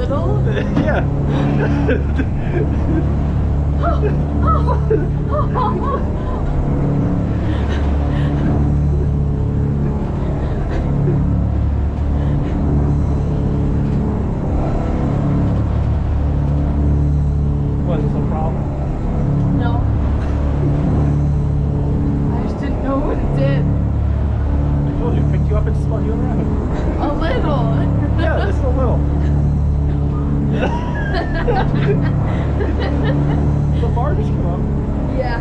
little? Yeah. Was this a problem? No. I just didn't know what it did. I told you, picked you up and spun you around. A little. Yeah, just a little. The bar just come up. Yeah.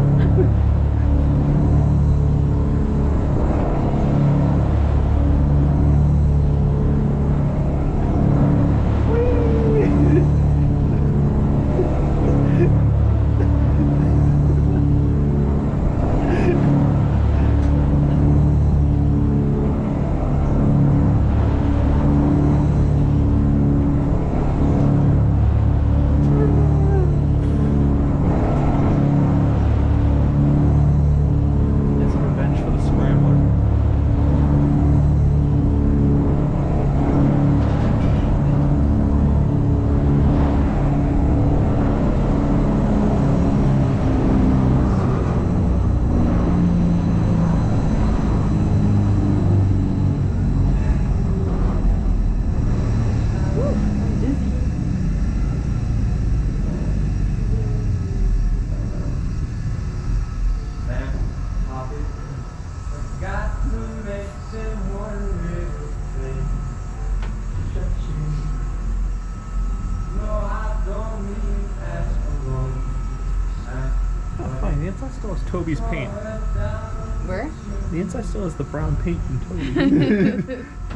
The inside still has Toby's paint. Where? The inside still has the brown paint from Toby.